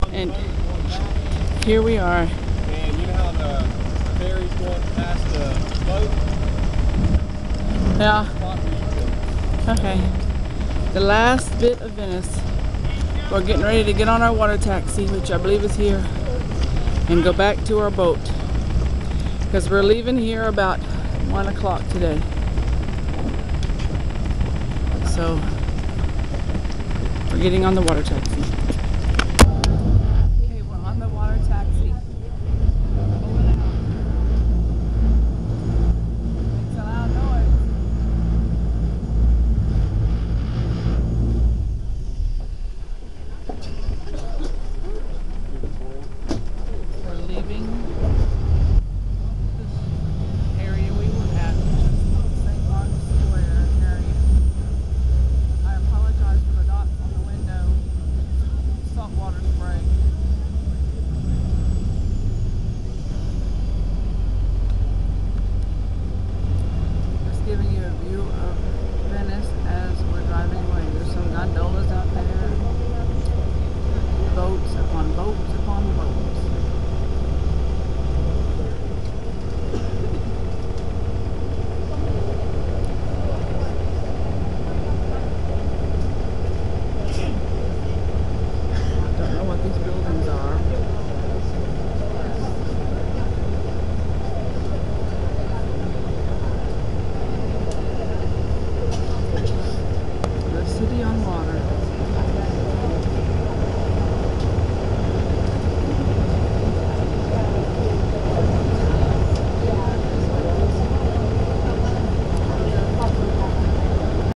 And here we are. And you know how the ferry's going past the boat? Yeah. Okay. The last bit of Venice. We're getting ready to get on our water taxi, which I believe is here, and go back to our boat. Because we're leaving here about 1 o'clock today. So we're getting on the water taxi. Okay, we're on the water taxi. Pulling out. Makes a loud noise. We're leaving this area we were at, which is St. Mark's Square area. I apologize for the dots on the window. Saltwater spray.